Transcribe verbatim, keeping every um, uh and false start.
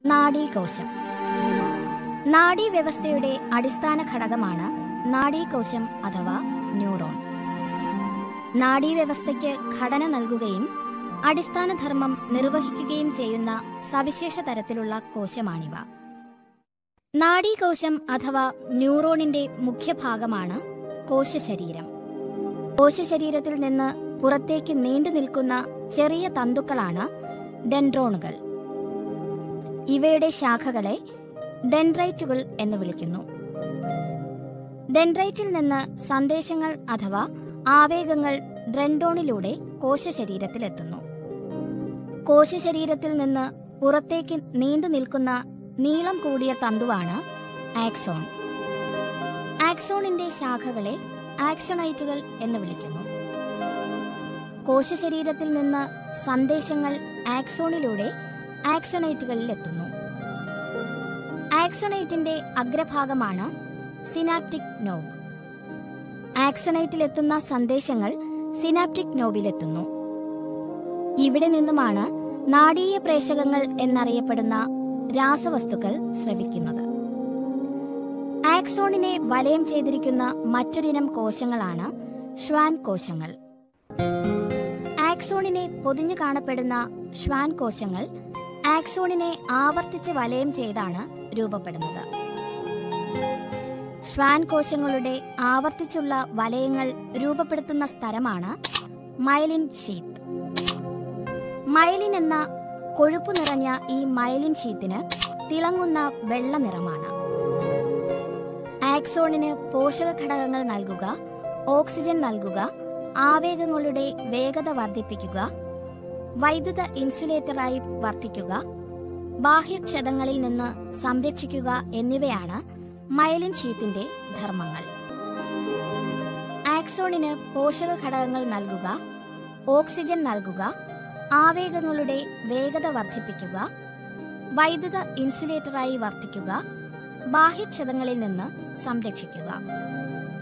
നാഡീകോശം. നാഡീവ്യവസ്ഥയുടെ അടിസ്ഥാന ഘടകമാണ് നാഡീകോശം അഥവാ ന്യൂറോൺ. നാഡീവ്യവസ്ഥയ്ക്ക് ഘടന നൽകുകയും അടിസ്ഥാന ധർമ്മം നിർവഹിക്കുകയും ചെയ്യുന്ന സവിശേഷ തരത്തിലുള്ള കോശമാണിവ. നാഡീകോശം അഥവാ ന്യൂറോണിന്റെ മുഖ്യഭാഗമാണ് കോശശരീരം. കോശശരീരത്തിൽ നിന്ന് പുറത്തേക്ക് നീണ്ടു നിൽക്കുന്ന ചെറിയ തന്തുക്കളാണ് ഡെൻഡ്രോണുകൾ. ഇവയുടെ ശാഖകളെ ഡെൻഡ്രൈറ്റുകൾ എന്ന് വിളിക്കുന്നു. ഡെൻഡ്രൈറ്റിൽ നിന്ന് സന്ദേശങ്ങൾ അഥവാ ആവേഗങ്ങൾ ഡെൻഡ്രോണിലൂടെ കോശശരീരത്തിലെത്തുന്നു. കോശശരീരത്തിൽ നിന്ന് പുറത്തേക്ക് നീണ്ടു നിൽക്കുന്ന നീളം കൂടിയ തന്തുവാണ് ആക്സോൺ. ആക്സോണിന്റെ ശാഖകളെ ആക്സോണൈറ്റുകൾ എന്ന് വിളിക്കുന്നു. കോശശരീരത്തിൽ നിന്ന് സന്ദേശങ്ങൾ ആക്സോണിലൂടെ ആക്സോണൈറ്റുകളിൽ എത്തുന്നു. ആക്സോണൈറ്റിന്റെ അഗ്രഭാഗമാണ് സിനാപ്റ്റിക് നോബ്. ആക്സോണൈറ്റിലെത്തുന്ന സന്ദേശങ്ങൾ സിനാപ്റ്റിക് നോബിലെത്തുന്നു. ഇവിടെ നിന്നുമാണ് നാഡീയ പ്രേഷകങ്ങൾ എന്നറിയപ്പെടുന്ന രാസവസ്തുക്കൾ സ്രവിക്കുന്നത്. ആക്സോണിനെ വലയം ചെയ്തിരിക്കുന്ന മറ്റൊരിനം കോശങ്ങളാണ് ഷ്വാൻ കോശങ്ങൾ. ആക്സോണിനെ പൊതിഞ്ഞു കാണപ്പെടുന്ന ഷ്വാൻ കോശങ്ങൾ ആക്സോണിനെ ആവർത്തിച്ച് വലയം ചെയ്താണ് രൂപപ്പെടുന്നത്. ഷ്വാൻ കോശങ്ങളുടെ ആവർത്തിച്ചുള്ള വലയങ്ങൾ രൂപപ്പെടുത്തുന്ന സ്ഥലമാണ് മയലിൻ ഷീത്ത്. മയലിൻ എന്ന കൊഴുപ്പു നിറഞ്ഞ ഈ മയലിൻ ഷീത്തിന് തിളങ്ങുന്ന വെള്ള നിറമാണ്. ആക്സോണിന് പോഷക ഘടകങ്ങൾ നൽകുക, ഓക്സിജൻ നൽകുക, ആവേഗങ്ങളുടെ വേഗത വർദ്ധിപ്പിക്കുക, വൈദ്യുത ഇൻസുലേറ്ററായി വർത്തിക്കുക, ബാഹ്യക്ഷതങ്ങളിൽ നിന്ന് സംരക്ഷിക്കുക എന്നിവയാണ് മയലിൻ ഷീത്തിന്റെ ധർമ്മങ്ങൾ. ആക്സോണിന് പോഷക ഘടകങ്ങൾ നൽകുക, ഓക്സിജൻ നൽകുക, ആവേഗങ്ങളുടെ വേഗത വർദ്ധിപ്പിക്കുക, വൈദ്യുത ഇൻസുലേറ്ററായി വർത്തിക്കുക, ബാഹ്യക്ഷതങ്ങളിൽ നിന്ന് സംരക്ഷിക്കുക.